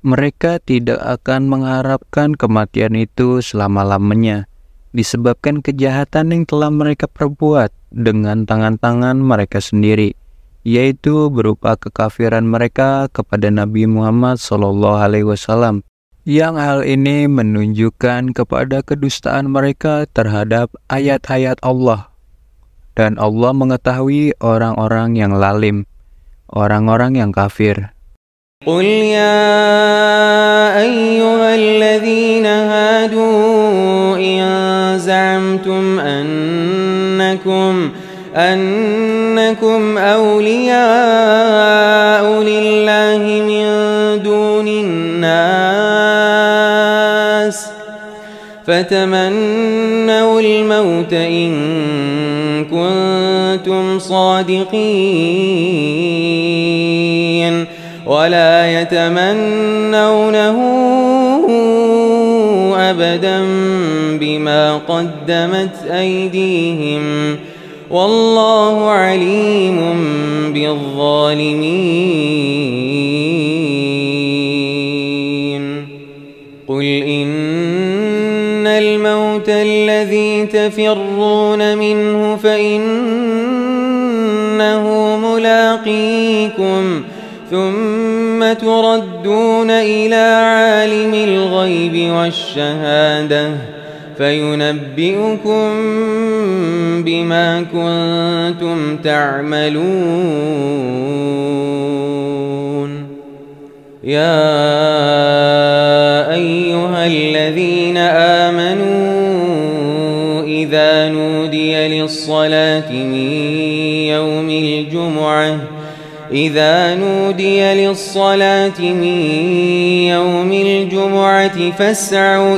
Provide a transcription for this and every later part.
Mereka tidak akan mengharapkan kematian itu selama-lamanya, disebabkan kejahatan yang telah mereka perbuat dengan tangan-tangan mereka sendiri, yaitu berupa kekafiran mereka kepada Nabi Muhammad SAW, yang hal ini menunjukkan kepada kedustaan mereka terhadap ayat-ayat Allah. Dan Allah mengetahui orang-orang yang lalim, orang-orang yang kafir. قل يا أيها الذين هادوا إن زعمتم أنكم أولياء لله من دون الناس فتمنوا الموت إن كنتم صادقين ولا يتمنونه أبدا بما قدمت أيديهم والله عليم بالظالمين قل إن الموت الذي تفرون منه فإنه ملاقيكم ثم تردون إلى عالم الغيب والشهادة فينبئكم بما كنتم تعملون يا أيها الذين آمنوا إذا نودي للصلاة من يوم الجمعة فاسعوا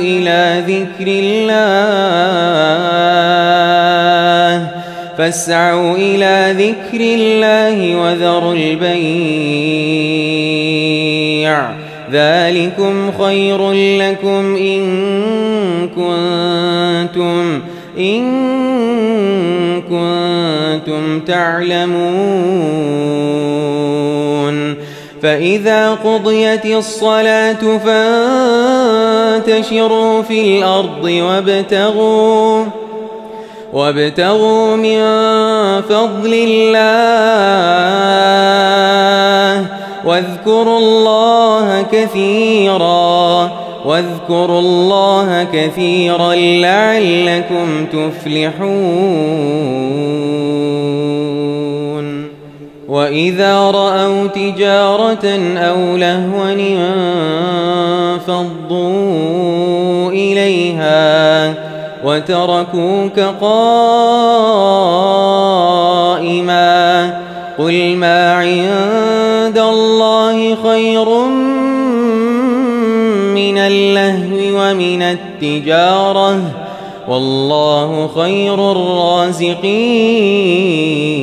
إلى ذكر الله وذروا البيع ذلكم خير لكم إن كنتم تعلمون فإذا قضيت الصلاة فانتشروا في الأرض وابتغوا من فضل الله واذكروا الله كثيرا لعلكم تفلحون وإذا رأوا تجارة أو لهوا انفضوا إليها وتركوك قائما قل ما عند الله خير من اللهو ومن التجارة والله خير الرازقين